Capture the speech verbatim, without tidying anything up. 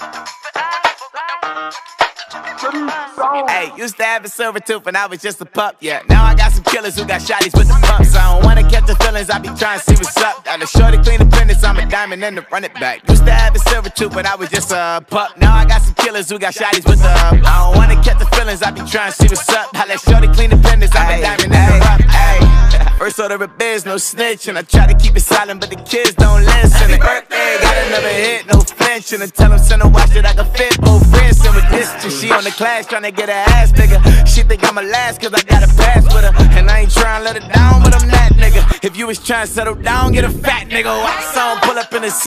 Hey, used to have a silver tooth when I was just a pup, yeah. Now I got some killers who got shotties with the pumps. I don't wanna catch the feelings, I be trying to see what's up. Got a shorty clean the business, I'm a diamond and to run it back. Used to have a silver tooth when I was just a pup. Now I got some killers who got shotties with the um, I don't wanna catch the feelings, I be trying to see what's up. I let shorty clean the business, I'm a diamond and to run it back. First order of biz, no snitching. I try to keep it silent, but the kids don't listen. And birthday, got another hit, no flinching. And tell them send a watch that I can fit both friends. And with distance, she on the class trying to get her ass bigger. She think I'm a last cause I got a pass with her. And I ain't trying to let her down, but I'm that nigga. If you was trying to settle down, get a fat nigga. Watch someone pull up in the